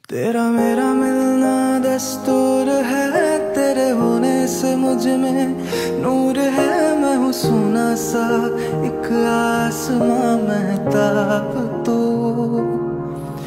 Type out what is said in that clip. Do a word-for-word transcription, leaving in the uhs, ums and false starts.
तेरा मेरा मिलना दस्तूर है, तेरे होने से मुझ में नूर है। मैं हूँ सोना सा एक आसमां, मैं